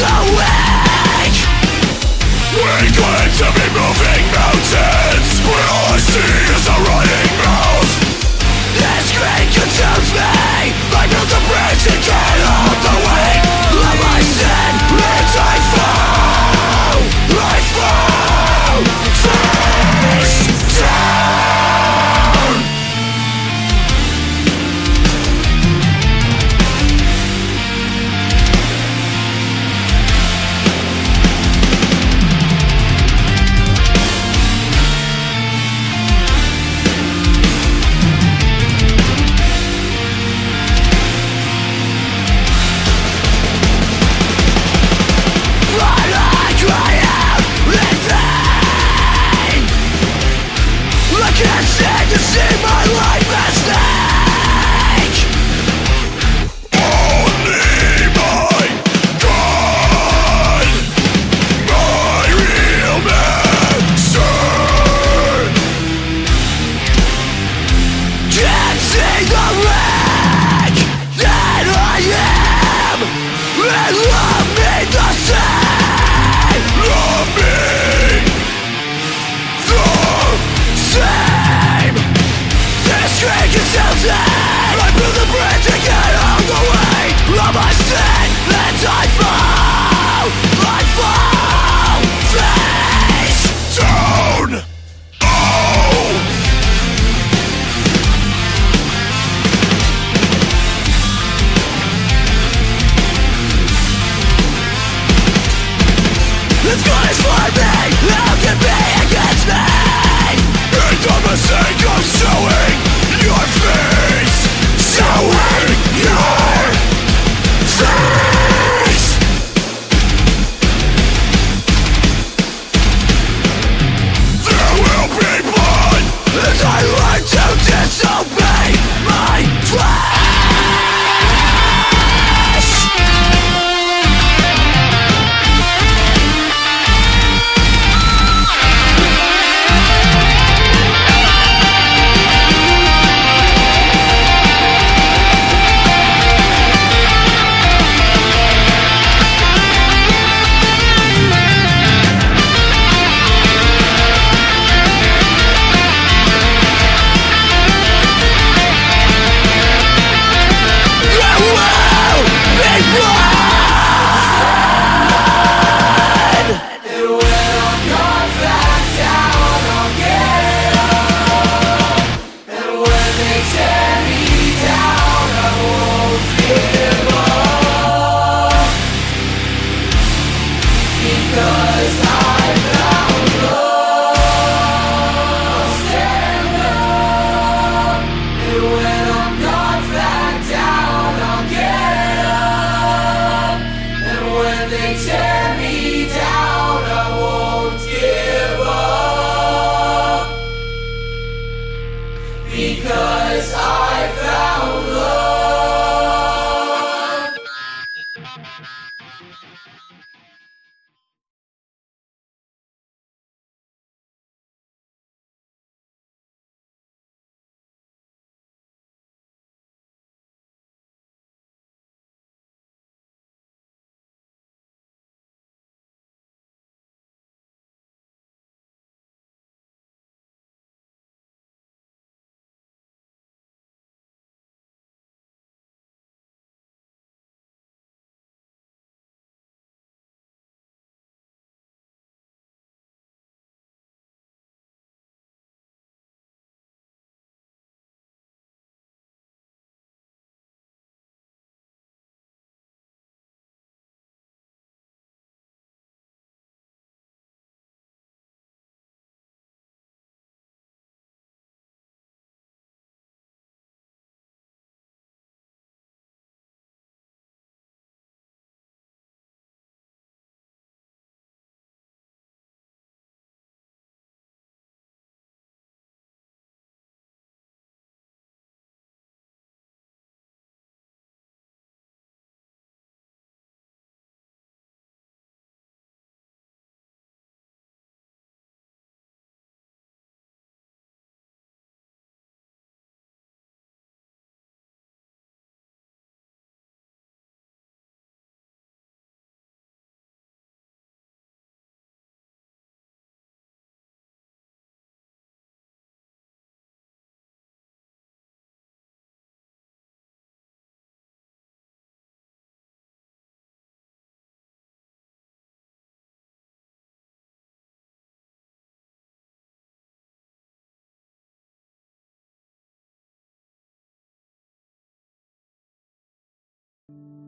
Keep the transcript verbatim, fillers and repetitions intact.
so weak. We're going to be moving mountains, but all I see is a running mouth. This greed consumes me. I built a bridge to get out the way. Let my sin as I fall, I fall face down. Can't stand to see my life at stake. Only my God, my real master. Can't see the wreck that I am, and love me the same. Love me the same. This greed consumes me. I build a bridge to get out of the way of my sin, and I fall, I fall face down. Oh, it's God is for me. How can be against me? And the mistake of showing your face, showing your face. There will be blood as I learn to disobey my flesh. Because I found love. you.